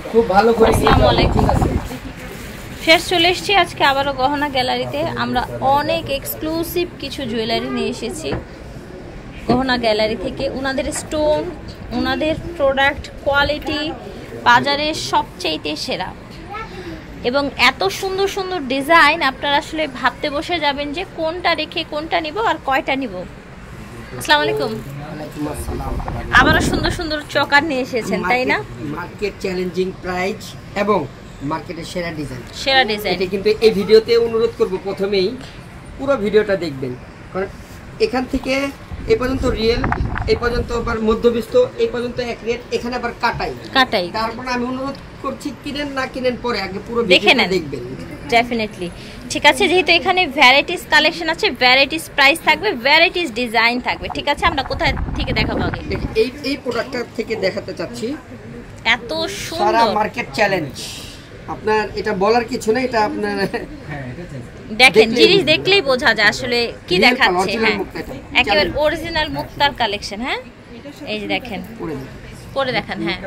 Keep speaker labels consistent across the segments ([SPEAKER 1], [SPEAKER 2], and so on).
[SPEAKER 1] খুব ভালো করে।
[SPEAKER 2] আসসালামু আলাইকুম। শেষ চলে এসেছি আজকে আবারও গহনা গ্যালারিতে। আমরা অনেক এক্সক্লুসিভ কিছু জুয়েলারি নিয়ে এসেছি গহনা গ্যালারি থেকে। ওনাদের স্টোন, ওনাদের প্রোডাক্ট কোয়ালিটি বাজারের সবচেয়ে সেরা এবং এত সুন্দর সুন্দর ডিজাইন, আপনারা আসলে ভাবতে বসে যাবেন যে কোনটা রেখে কোনটা নিব আর কয়টা নিব। আসসালামু আলাইকুম। আবারও সুন্দর সুন্দর চকার নিয়ে এসেছেন, তাই না?
[SPEAKER 1] মার্কেট চ্যালেঞ্জিং প্রাইস এবং মার্কেটের সেরা ডিজাইন।
[SPEAKER 2] সেরা ডিজাইন
[SPEAKER 1] এটা কিন্তু এই ভিডিওতে অনুরোধ করব প্রথমেই পুরো ভিডিওটা দেখবেন, কারণ এখান থেকে এই পর্যন্ত রিয়েল, এই পর্যন্ত আবার মধ্যবিত্ত, এই পর্যন্ত এক রেট, এখানে আবার কাটাই। তারপর আমি অনুরোধ করছি কিনেন না কিনেন পরে আগে পুরো ভিডিওটা দেখবেন।
[SPEAKER 2] ডেফিনেটলি ঠিক আছে। যেহেতু এখানে ভ্যারাইটিস কালেকশন আছে, ভ্যারাইটিস প্রাইস থাকবে, ভ্যারাইটিস ডিজাইন থাকবে। ঠিক আছে, আমরা কোথায় থেকে দেখাবো আগে?
[SPEAKER 1] এই প্রোডাক্টটা থেকে দেখাতে চাচ্ছি।
[SPEAKER 2] এত সুন্দর
[SPEAKER 1] সারা মার্কেট চ্যালেঞ্জ, আপনার এটা বলার কিছু না, এটা আপনার
[SPEAKER 2] দেখেন জিনিস দেখলেই বোঝা যায় আসলে কি দেখাচ্ছে। হ্যাঁ, একেবারে অরিজিনাল মুক্তার কালেকশন। হ্যাঁ, এই যে দেখেন, পরে দেখেন। হ্যাঁ,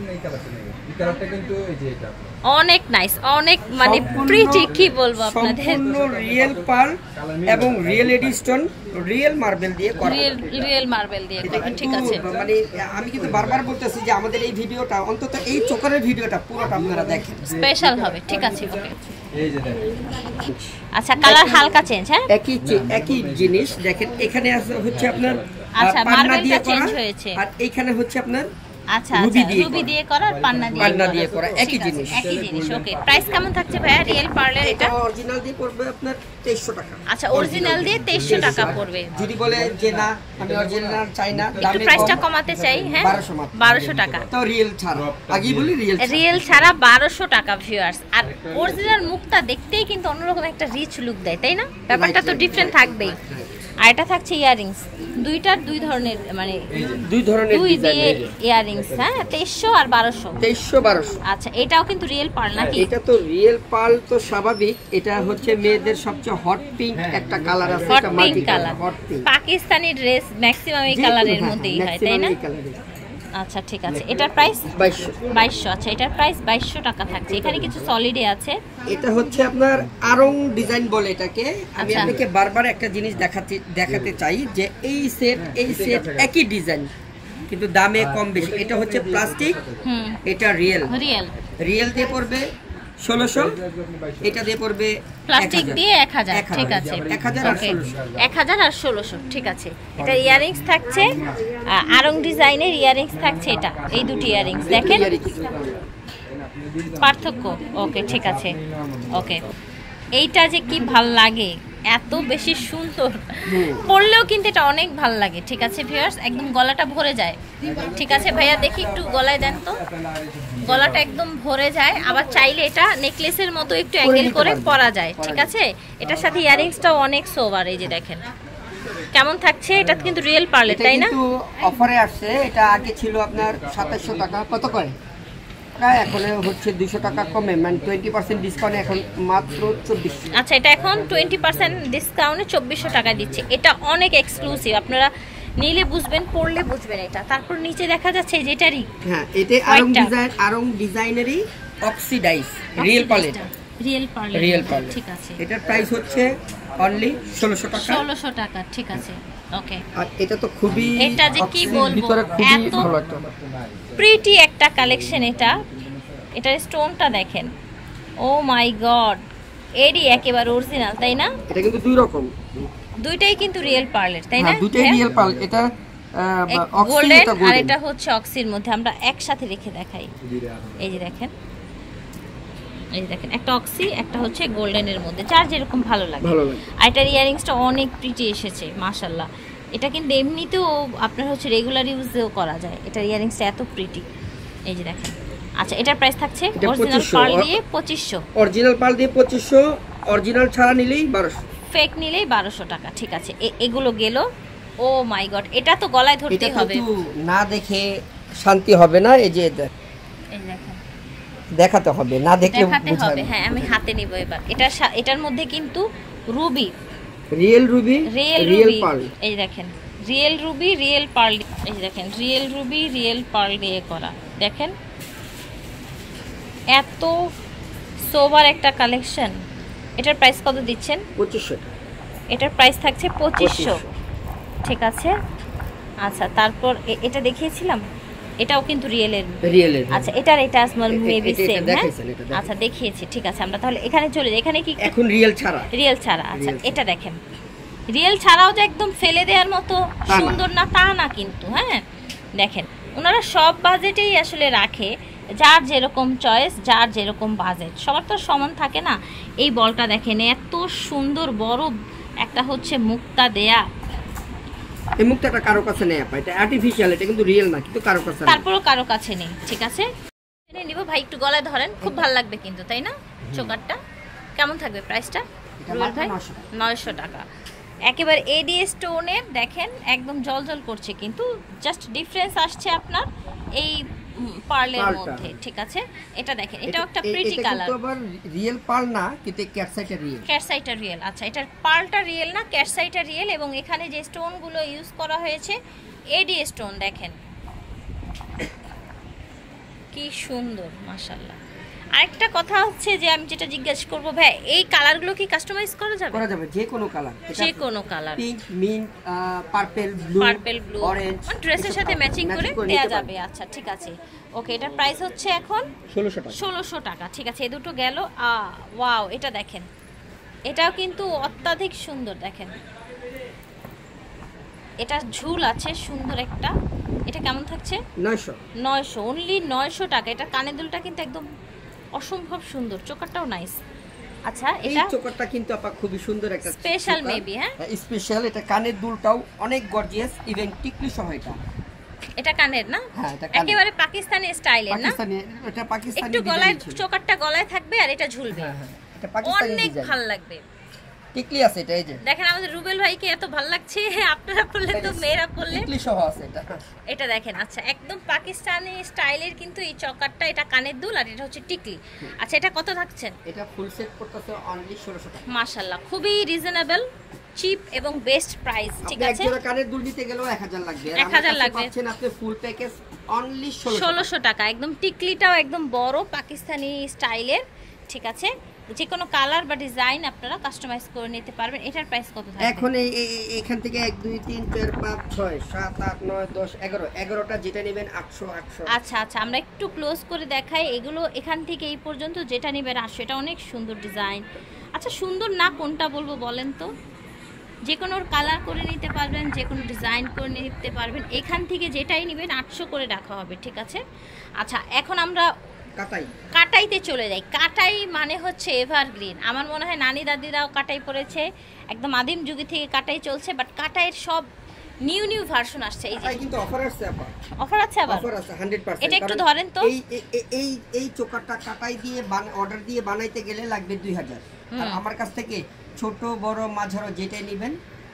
[SPEAKER 2] অনেক নাইস, অনেক মানে প্রিটি, কি বলবো আপনাদের।
[SPEAKER 1] সম্পূর্ণ রিয়েল পার্ল এবং রিয়েল এডিস্টোন, রিয়েল মার্বেল দিয়ে করা,
[SPEAKER 2] রিয়েল মার্বেল দিয়ে করা। ঠিক আছে,
[SPEAKER 1] মানে আমি কিন্তু বারবার বলতেছি যে আমাদের এই ভিডিওটা, অন্তত এই চোকারের ভিডিওটা পুরোটা আপনারা দেখেন,
[SPEAKER 2] স্পেশাল হবে। ঠিক আছে, ওকে। আচ্ছা, কালার হালকা চেঞ্জ। হ্যাঁ,
[SPEAKER 1] একই জিনিস দেখেন। এখানে হচ্ছে আপনার
[SPEAKER 2] আচ্ছা
[SPEAKER 1] পান্না দিয়ে
[SPEAKER 2] চেঞ্জ
[SPEAKER 1] করা,
[SPEAKER 2] হয়েছে।
[SPEAKER 1] আর এইখানে হচ্ছে আপনার
[SPEAKER 2] আচ্ছা রুবি দিয়ে করা আর পান্না দিয়ে করা, একই জিনিস। ওকে, প্রাইস কেমন থাকছে ভাইয়া রিয়েল পার্লের? এটা
[SPEAKER 1] অরিজিনাল দিয়ে পড়বে আপনার 2300 টাকা।
[SPEAKER 2] আচ্ছা, অরিজিনাল দিয়ে 2300 টাকা পড়বে।
[SPEAKER 1] যদি বলে যে না আমি অরিজিনাল চাই না,
[SPEAKER 2] একটু প্রাইসটা কমাতে চাই, হ্যাঁ 1200 টাকা।
[SPEAKER 1] তো রিয়েল ছাড়া, আগেই বলি
[SPEAKER 2] রিয়েল ছাড়া 1200 টাকা ভিউয়ার্স। আর অরিজিনাল মুক্তা দেখতেই কিন্তু অন্যরকম একটা রিচ লুক দেয়, তাই না? ব্যাপারটা তো ডিফারেন্ট থাকবেই। আর এটা থাকছে ইয়ারিংস, দুই ধরনের, মানে দুই দিয়ে ইয়ারিংস। হ্যাঁ, 2300 আর 1200। আচ্ছা, এটাও কিন্তু রিয়েল পার্ল নাকি?
[SPEAKER 1] এটা তো রিয়েল পার্ল তো স্বাভাবিক। এটা হচ্ছে মেয়েদের সবচেয়ে হট পিঙ্ক একটা কালার আছে,
[SPEAKER 2] এটা multi colour. Pakistani dress maximum এই কালারের মধ্যেই হয়, তাই না? আচ্ছা ঠিক আছে, এটার প্রাইস 2200। আচ্ছা, এটার প্রাইস 2200 টাকা থাকছে। এখানে কিছু সলিডে আছে।
[SPEAKER 1] এটা হচ্ছে আপনার আরং ডিজাইন বলে এটাকে। আমি আপনাকে বারবার একটা জিনিস দেখাতে চাই যে এই সেট একই ডিজাইন কিন্তু দামে কম বেশি। এটা হচ্ছে প্লাস্টিক, এটা রিয়েল দিয়ে পড়বে 1600, এটা দিয়ে পড়বে
[SPEAKER 2] প্লাস্টিক দিয়ে 1000। ঠিক আছে, 1000 আর 1600। ঠিক আছে, এটা ইয়ারিংস থাকছে, আরং ডিজাইনের ইয়ারিংস থাকছে। এটা এই দুটি ইয়ারিংস দেখেন, পার্থক্য। ওকে, ঠিক আছে। ওকে, এইটা যে কি ভাল লাগে, এত বেশি সুন্দর, পরলেও কিন্তু এটা অনেক ভাল লাগে। ঠিক আছে ভিউয়ার্স, একদম গলাটা ভরে যায়। ঠিক আছে ভাইয়া, দেখি একটু গলায় দেন তো। গলাটা একদম ভরে যায়। আবার চাইলে এটা নেকলেসের মতো একটু অ্যাঙ্গেল করে পরা যায়। ঠিক আছে, এটার সাথে ইয়ারিংসটাও অনেক সোবার। এই যে দেখেন কেমন থাকছে। এটা কিন্তু রিয়েল পার্লের, তাই না?
[SPEAKER 1] কিন্তু অফারে আসছে। এটা আগে ছিল আপনার 2700 টাকা, কত করে এখন হচ্ছে 200 টাকা কমে, মানে 20% ডিসকাউন্ট, এখন মাত্র 2400।
[SPEAKER 2] আচ্ছা, এটা এখন 20% ডিসকাউন্টে 2400 টাকা দিচ্ছে। এটা অনেক এক্সক্লুসিভ, আপনারা নিলে বুঝবেন, পড়লে বুঝবেন এটা। তারপর নিচে দেখা যাচ্ছে যেটারই,
[SPEAKER 1] হ্যাঁ, এটা আরং ডিজাইনেরই অক্সিডাইজ রিয়েল পার্ল।
[SPEAKER 2] ঠিক আছে,
[SPEAKER 1] এটার প্রাইস হচ্ছে অনলি 1600
[SPEAKER 2] টাকা। ঠিক আছে, ওকে।
[SPEAKER 1] আর এটা তো খুবই,
[SPEAKER 2] এটা যে কি বলবো, এত প্রিটি একটা কালেকশন। এটার স্টোনটা দেখেন, ও মাই গড, এরই একেবারে অরিজিনাল, তাই না?
[SPEAKER 1] এটা কিন্তু দুই রকম,
[SPEAKER 2] দুইটাই কিন্তু রিয়েল পার্লের, তাই না?
[SPEAKER 1] দুইটাই রিয়েল পার্ল। এটা
[SPEAKER 2] গোল্ডেন আর এটা হচ্ছে অক্সির মধ্যে। আমরা একসাথে রেখে দেখাই। এই যে দেখেন, একটা অক্সি, একটা হচ্ছে গোল্ডেনের মধ্যে, যার যেরকম ভালো লাগে। আর এটার ইয়ারিংসটা অনেক প্রিটি এসেছে মাশাআল্লাহ। এটা কিন্তু এমনিতেও আপনার হচ্ছে রেগুলার ইউজেও করা যায়। এটার ইয়ারিংসটা এত প্রিটি, এই যে দেখেন। আচ্ছা, এটার প্রাইস থাকছে অরিজিনাল পার্ল দিয়ে 2500।
[SPEAKER 1] অরিজিনাল পার্ল দিয়ে 2500, অরিজিনাল ছাড়া নিলেই 1200,
[SPEAKER 2] ফেক নিলেই 1200 টাকা। ঠিক আছে, এগুলো গেল। ও মাই গড, এটা তো গলায় ধরতেই হবে,
[SPEAKER 1] এটা না দেখে শান্তি হবে না। এই যে দেখেন, দেখাতে হবে, না দেখলে
[SPEAKER 2] দেখাতে হবে। হ্যাঁ, আমি হাতে নিব এবার। এটার মধ্যে কিন্তু রুবি,
[SPEAKER 1] রিয়েল পার্ল।
[SPEAKER 2] এই দেখেন, রিয়েল রুবি রিয়েল পার্ল। এই দেখেন, রিয়েল রুবি রিয়েল পার্ল দিয়ে করা। দেখেন এত সোবার একটা কালেকশন। এটার প্রাইস কত দিচ্ছেন?
[SPEAKER 1] 2500 টাকা।
[SPEAKER 2] এটার প্রাইস থাকছে 2500। ঠিক আছে। আচ্ছা, তারপর এটা দেখিয়েছিলাম, এটাও কিন্তু রিয়েলের। আচ্ছা, এটার এটা মেবি সেম। আচ্ছা, দেখিয়েছি। ঠিক আছে, আমরা তাহলে এখানে চলে যাই। এখানে কি
[SPEAKER 1] এখন রিয়েল ছাড়া?
[SPEAKER 2] আচ্ছা, এটা দেখেন, রিয়েল ছাড়াও যে একদম ফেলে দেওয়ার মতো সুন্দর না তা না কিন্তু। হ্যাঁ, দেখেন ওনারা সব বাজেটেই আসলে রাখে, যার যেরকম চয়েস, যার যেরকম বাজেট, সবার তো সমান থাকে না। এই বলটা দেখেন, এত সুন্দর বড় একটা হচ্ছে মুক্তা দেয়া।
[SPEAKER 1] এই মুক্তাটা কারো কাছে নেই আপা, এটা আর্টিফিশিয়াল, এটা কিন্তু রিয়েল না, কিন্তু কারো কাছে,
[SPEAKER 2] তারপরও কারো কাছে নেই। ঠিক আছে, নিব ভাই, একটু গলায় ধরেন, খুব ভালো লাগবে কিন্তু, তাই না? চোকারটা কেমন থাকবে প্রাইসটা? 900 টাকা। একেবারে এডি স্টোনের, দেখেন একদম জল করছে, কিন্তু জাস্ট ডিফারেন্স আসছে আপনার এই পার্লের মধ্যে। ঠিক আছে, এটা দেখেন, এটাও একটা প্রিটি কালার।
[SPEAKER 1] এটা আবার রিয়েল পার্ল না, কিন্তু ক্যাটসাইটা রিয়েল।
[SPEAKER 2] আচ্ছা, এটার পার্লটা রিয়েল না, ক্যাটসাইটা রিয়েল। এবং এখানে যে স্টোন গুলো ইউজ করা হয়েছে এডি স্টোন, দেখেন কি সুন্দর, মাশাআল্লাহ। আরেকটা কথা হচ্ছে যে আমি যেটা জিজ্ঞেস করব ভাই, এই কালারগুলো কি কাস্টমাইজ করা যাবে?
[SPEAKER 1] যে কোনো colour, pink, mint, purple blue, orange,
[SPEAKER 2] ড্রেসের সাথে ম্যাচিং করে দেয়া যাবে। আচ্ছা, ঠিক আছে, ওকে। এটার প্রাইস হচ্ছে এখন 1600 টাকা। ঠিক আছে, এই দুটো গেল। ওয়াও, এটা দেখেন, এটাও কিন্তু অত্যাধিক সুন্দর। দেখেন, এটা ঝুল আছে সুন্দর একটা। এটা কেমন থাকছে? 900 অনলি 900 টাকা। এটা কানের দুলটা কিন্তু একদম অসম্ভব সুন্দর, চোকারটাও নাইস। আচ্ছা, এটা
[SPEAKER 1] চোকারটা কিন্তু আপা খুবই সুন্দর একটা
[SPEAKER 2] স্পেশাল মেবি। হ্যাঁ,
[SPEAKER 1] স্পেশাল। এটা কানের দুলটাও অনেক গর্জিয়াস, ইভেন টিকলি সহ।
[SPEAKER 2] এটা কানের না?
[SPEAKER 1] হ্যাঁ,
[SPEAKER 2] একেবারে পাকিস্তানি স্টাইলের না?
[SPEAKER 1] এটা পাকিস্তানি,
[SPEAKER 2] একটু গলায়, চোকারটা গলায় থাকবে আর এটা ঝুলবে।
[SPEAKER 1] হ্যাঁ, এটা পাকিস্তানি ডিজাইন,
[SPEAKER 2] অনেক ভালো লাগবে।
[SPEAKER 1] টিকলি আছে এটা। এই যে
[SPEAKER 2] দেখেন আমাদের রুবেল ভাইকে এত ভালো লাগছে, আপনারা বললে তো মেয়েরা বললে
[SPEAKER 1] টিকলি সহ আছে এটা।
[SPEAKER 2] এটা দেখেন, আচ্ছা একদম পাকিস্তানি স্টাইলের কিন্তু এই চকারটা, এটা কানের দুল আর এটা হচ্ছে টিকলি। আচ্ছা, এটা কত থাকছেন?
[SPEAKER 1] এটা ফুল সেট করতেছে অনলি 1600 টাকা।
[SPEAKER 2] মাশাআল্লাহ, খুবই রিজনেবল, চিপ এবং বেস্ট প্রাইস। ঠিক আছে,
[SPEAKER 1] এক জোড়া কানের দুল নিতে গেলেও 1000 লাগবে, আর
[SPEAKER 2] 1000 লাগবে।
[SPEAKER 1] পাচ্ছেন আপনি ফুল প্যাকেজ অনলি
[SPEAKER 2] 1600 টাকা। একদম টিকলিটাও একদম বড় পাকিস্তানি স্টাইলের। ঠিক আছে, যে কোনো কালার বা ডিজাইন আপনারা কাস্টমাইজ করে নিতে পারবেন। এটার প্রাইস কত থাকবে?
[SPEAKER 1] এখন এখান থেকে 1 2 3 4 5 6 7 8 9 10 11 11টা যেটা নেবেন 800।
[SPEAKER 2] আচ্ছা, আমরা একটু ক্লোজ করে দেখাই। এগুলো এখান থেকে এই পর্যন্ত যেটা নেবেন 800। এটা অনেক সুন্দর ডিজাইন। আচ্ছা, সুন্দর না কোনটা বলবো বলেন তো? যে কোনো কালার করে নিতে পারবেন, যে কোনো ডিজাইন করে নিতে পারবেন। এখান থেকে যেটাই নেবেন 800 করে রাখা হবে। ঠিক আছে, আচ্ছা এখন আমরা কাটাইতে চলে যাই। কাটাই মানে হচ্ছে এভারগ্রিন। আমার মনে হয় নানি দাদিরাও কাটাই পড়েছে, একদম আদিম যুগে থেকে কাটাই চলছে, বাট কাটাইয়ের সব নিউ ভার্সন আসছে। এই যে কিন্তু অফার আছে আপা, অফার আছে আবার, অফার আছে 100%। এটা একটু ধরেন তো।
[SPEAKER 1] এই চোকারটা কাটাই দিয়ে অর্ডার দিয়ে বানাইতে গেলে লাগবে 2000, আর আমার কাছ থেকে ছোট বড় মাঝারো যেটাই নেবেন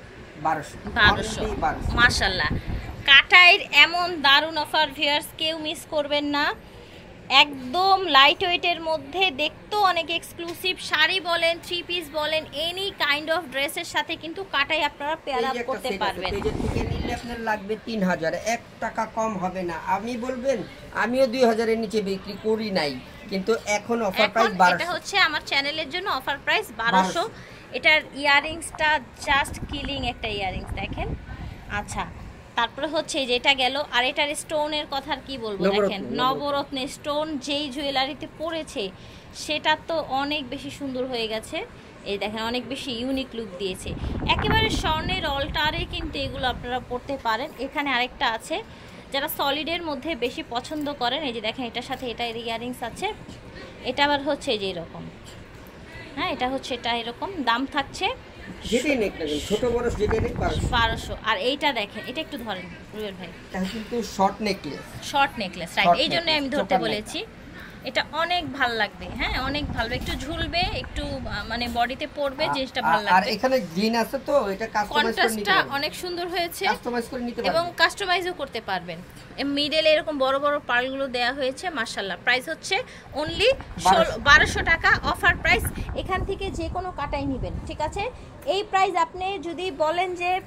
[SPEAKER 1] 1200।
[SPEAKER 2] মাশাআল্লাহ, কাটাইয়ের এমন দারুণ অফার ভিউয়ার্স, কেউ মিস করবেন না। একদম লাইট ওয়েটের মধ্যে, দেখতেও অনেক এক্সক্লুসিভ। শাড়ি বলেন, 3 পিস বলেন, এনি কাইন্ড অফ ড্রেসের সাথে কিন্তু কাটাই আপনারা পেয়ার আপ করতে পারবেন।
[SPEAKER 1] এই যে থেকে নিলে আপনার লাগবে 3000, 1 টাকা কম হবে না। আমি বলবেন আমিও 2000 এর নিচে বিক্রি করি নাই, কিন্তু এখন অফার প্রাইস 1200।
[SPEAKER 2] এটা হচ্ছে আমার চ্যানেলের জন্য অফার প্রাইস 1200। এটার ইয়ারিংসটা জাস্ট কিলিং একটা ইয়ারিংস, দেখেন। আচ্ছা, তারপরে হচ্ছে যেটা গেল। আর এটার স্টোনের কথা কি বলবো, দেখেন নবরত্নের স্টোন যেই জুয়েলারিতে পড়েছে সেটা তো অনেক বেশি সুন্দর হয়ে গেছে। এই দেখেন, অনেক বেশি ইউনিক লুক দিয়েছে। একেবারে স্বর্ণের অল্টারে কিন্তু এগুলো আপনারা পড়তে পারেন। এখানে আরেকটা আছে যারা সলিডের মধ্যে বেশি পছন্দ করেন। এই যে দেখেন, এটার সাথে এটা ইয়ারিংস আছে। এটা আবার হচ্ছে যে এরকম, হ্যাঁ এটা হচ্ছে এটা এরকম। দাম থাকছে
[SPEAKER 1] যেটাই নেক না ছোট বড় যেটাই নেক
[SPEAKER 2] 1200। আর এইটা দেখেন, এটা একটু ধরেন রুবেল ভাই,
[SPEAKER 1] এটা কিন্তু শর্ট নেকলেস,
[SPEAKER 2] রাইট, এই জন্য আমি ধরতে বলেছি। এটা অনেক ভালো লাগবে, হ্যাঁ অনেক ভালো, একটু ঝুলবে, একটু মানে বডিতে পড়বে, জিনিসটা ভালো লাগবে।
[SPEAKER 1] আর এখানে গ্রিন আছে তো, এটা কাস্টমাইজ করে নিতে পারবেন,
[SPEAKER 2] অনেক সুন্দর হয়েছে,
[SPEAKER 1] কাস্টমাইজ করে নিতে পারবেন
[SPEAKER 2] এবং কাস্টমাইজও করতে পারবেন। মিডলে এরকম বড় বড় পার্লগুলো দেয়া হয়েছে, মাশাআল্লাহ। প্রাইস হচ্ছে অনলি 1200 টাকা, অফার প্রাইস। এখান থেকে যে কোনো কাটাই নেবেন, ঠিক আছে। এই প্রাইস আপনি যদি বলেন যে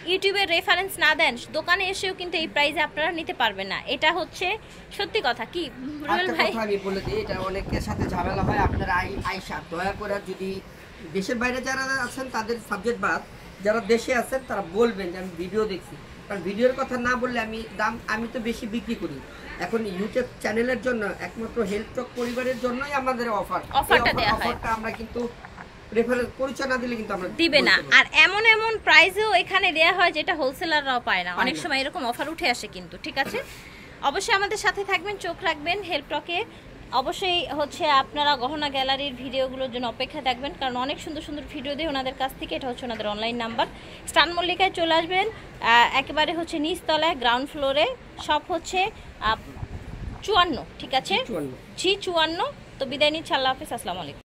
[SPEAKER 2] ইউটিউবের রেফারেন্স না দেন, দোকানে এসেও কিন্তু এই প্রাইসে আপনারা নিতে পারবেন না। এটা হচ্ছে সত্যি কথা। কি রুবেল ভাই,
[SPEAKER 1] আমি বলে দিই, এটা অনেকের সাথে ঝামেলা হয়। আপনারা আইসা দয়া করে, যদি দেশের বাইরে যারা আছেন তাদের সাবজেক্ট বাদ, যারা দেশে আছেন তারা বলবেন যে আমি ভিডিও দেখছি, কারণ ভিডিওর কথা না বললে আমি তো বেশি বিক্রি করি। এখন ইউটিউব চ্যানেলের জন্য, একমাত্র হেলথ টক পরিবারের জন্যই আমাদের অফারটা দেওয়া হয়। অফারটা আমরা কিন্তু রেফারেন্স পরিচয় না দিলে কিন্তু আমরা
[SPEAKER 2] দিবে না। আর এমন এমন প্রাইসেও এখানে দেয়া হয় যেটা হোলসেলাররাও পায় না। অনেক সময় এরকম অফার উঠে আসে কিন্তু। ঠিক আছে, অবশ্যই আমাদের সাথে থাকবেন, চোখ রাখবেন হেল্প টকে। অবশ্যই হচ্ছে আপনারা গহনা গ্যালারির ভিডিওগুলোর জন্য অপেক্ষা থাকবেন, কারণ অনেক সুন্দর সুন্দর ভিডিও দেয় ওনাদের কাছ থেকে। এটা হচ্ছে ওনাদের অনলাইন নাম্বার। স্টান মল্লিকায় চলে আসবেন, একেবারে হচ্ছে নিচতলায় গ্রাউন্ড ফ্লোরে। সব হচ্ছে 54। ঠিক আছে, জি 54। তো বিদায় নিচ্ছি, আল্লাহ হাফিজ, আসসালামু আলাইকুম।